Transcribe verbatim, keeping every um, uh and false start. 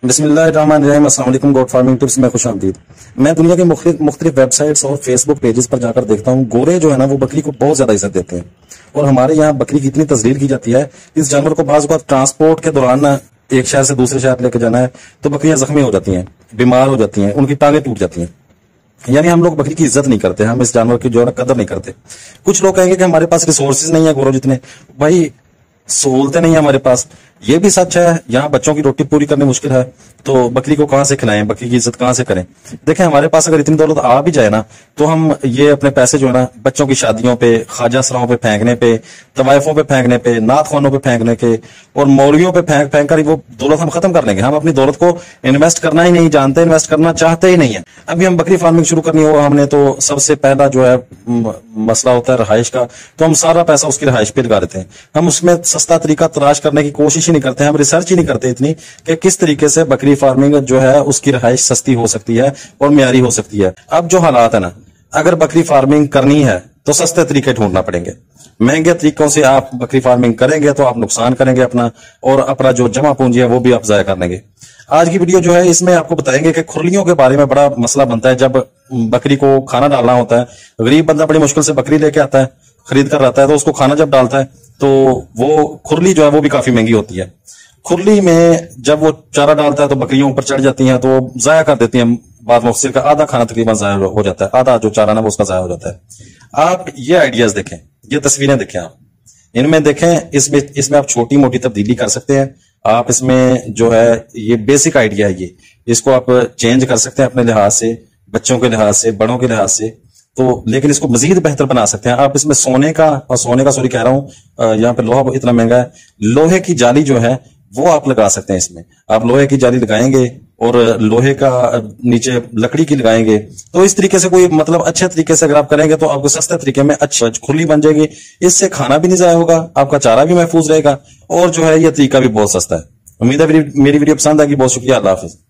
بسم اللہ الرحمن الرحیم۔ السلام علیکم، گوٹ فارمنگ ٹپس میں خوش آمدید۔ میں دنیا کے مختلف مختلف ویب سائٹس اور فیس بک پیجز پر جا کر دیکھتا ہوں، گورے جو ہے نا وہ بکری کو بہت زیادہ عزت دیتے ہیں، اور ہمارے یہاں بکری کی اتنی تذلیل کی جاتی ہے، اس جانور کو بعض اوقات ٹرانسپورٹ کے دوران نا ایک شہر سے دوسرے شہر لے کے جانا ہے تو بکریاں زخمی ہو جاتی ہیں، بیمار ہو جاتی ہیں، ان کی ٹانگیں ٹوٹ جاتی ہیں۔ یعنی ہم لوگ بکری کی عزت نہیں کرتے، ہم اس جانور کی جو ہے قدر نہیں کرتے۔ کچھ لوگ کہیں گے کہ ہمارے پاس ریسورسز نہیں ہیں گوروں جتنے، بھائی سہولتیں نہیں ہیں ہمارے پاس، یہ بھی سچ ہے۔ یہاں بچوں کی روٹی پوری کرنی مشکل ہے تو بکری کو کہاں سے کھلائیں، بکری کی عزت کہاں سے کریں؟ دیکھیں، ہمارے پاس اگر اتنی دولت آ بھی جائے نا تو ہم یہ اپنے پیسے جو ہے نا بچوں کی شادیوں پہ، خواجہ سراؤں پہ پھینکنے پہ، طوائفوں پہ پھینکنے پہ، نعت خوانوں پہ پھینکنے کے اور مولویوں پہ پھینک پھینک کر وہ دولت ہم ختم کر لیں گے۔ ہم اپنی دولت کو انویسٹ کرنا ہی نہیں جانتے، انویسٹ کرنا چاہتے ہی نہیں ہے۔ ابھی ہم بکری فارمنگ شروع کرنی ہو ہم نے تو سب سے پہلا جو ہے مسئلہ ہوتا ہے رہائش کا، تو ہم سارا پیسہ اس کی رہائش پہ لگا دیتے ہیں۔ ہم اس میں سستا طریقہ تلاش کرنے کی کوشش ہی نہیں کرتے، ہم ریسرچ ہی نہیں کرتے اتنی کہ کس طریقے سے بکری فارمنگ جو ہے اس کی رہائش سستی ہو سکتی ہے اور معیاری ہو سکتی ہے۔ اب جو حالات ہے نا، اگر بکری فارمنگ کرنی ہے تو سستے طریقے ڈھونڈنا پڑیں گے۔ مہنگے طریقوں سے آپ بکری فارمنگ کریں گے تو آپ نقصان کریں گے اپنا، اور اپنا جو جمع پونجی ہے وہ بھی آپ ضائع کر لیں گے۔ آج کی ویڈیو جو ہے اس میں آپ کو بتائیں گے کہ کھرلیوں کے بارے میں بڑا مسئلہ بنتا ہے۔ جب بکری کو کھانا ڈالنا ہوتا ہے، غریب بندہ بڑی مشکل سے بکری لے کے آتا ہے، خرید کر لاتا ہے، تو اس کو کھانا جب ڈالتا ہے تو وہ کھرلی جو ہے وہ بھی کافی مہنگی ہوتی ہے۔ کھرلی میں جب وہ چارہ ڈالتا ہے تو بکریوں اوپر چڑھ جاتی ہیں تو وہ ضائع کر دیتی ہیں، بعض مفصل کا آدھا کھانا تقریباً ضائع ہو جاتا ہے، آدھا جو چارہ نا وہ اس کا ضائع ہو جاتا ہے۔ آپ یہ آئیڈیاز دیکھیں، یہ تصویریں دیکھیں، آپ ان میں دیکھیں، اس میں اس میں آپ چھوٹی موٹی تبدیلی کر سکتے ہیں۔ آپ اس میں جو ہے یہ بیسک آئیڈیا ہے، یہ اس کو آپ چینج کر سکتے ہیں اپنے لحاظ سے، بچوں کے لحاظ سے، بڑوں کے لحاظ سے، تو لیکن اس کو مزید بہتر بنا سکتے ہیں۔ آپ اس میں سونے کا اور سونے کا سوری کہہ رہا ہوں، یہاں پہ لوہا اتنا مہنگا ہے، لوہے کی جالی جو ہے وہ آپ لگا سکتے ہیں۔ اس میں آپ لوہے کی جالی لگائیں گے اور لوہے کا نیچے لکڑی کی لگائیں گے، تو اس طریقے سے کوئی مطلب اچھے طریقے سے اگر آپ کریں گے تو آپ کو سستے طریقے میں اچھا کھرلی بن جائے گی۔ اس سے کھانا بھی نہیں ضائع ہوگا، آپ کا چارہ بھی محفوظ رہے گا، اور جو ہے یہ طریقہ بھی بہت سستا ہے۔ امید ہے میری ویڈیو پسند آئے گی۔ بہت شکریہ، اللہ حافظ۔